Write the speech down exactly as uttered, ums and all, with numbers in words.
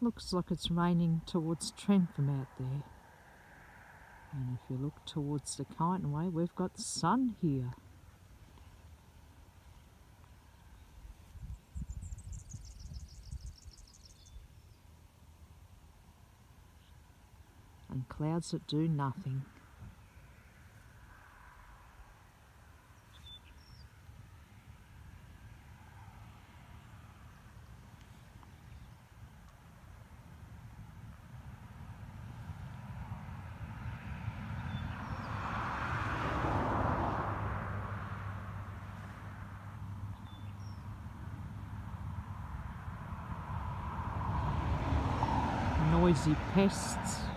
Looks like it's raining towards Trentham out there. And if you look towards the Kyneton way, we've got sun here. And clouds that do nothing. Noisy pests.